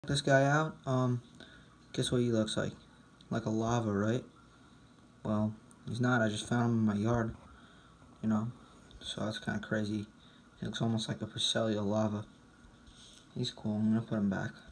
This guy out. Guess what he looks like? Like a lava, right? Well, he's not. I just found him in my yard, you know, so that's kind of crazy. He looks almost like a Percellia lava. He's cool. I'm gonna put him back.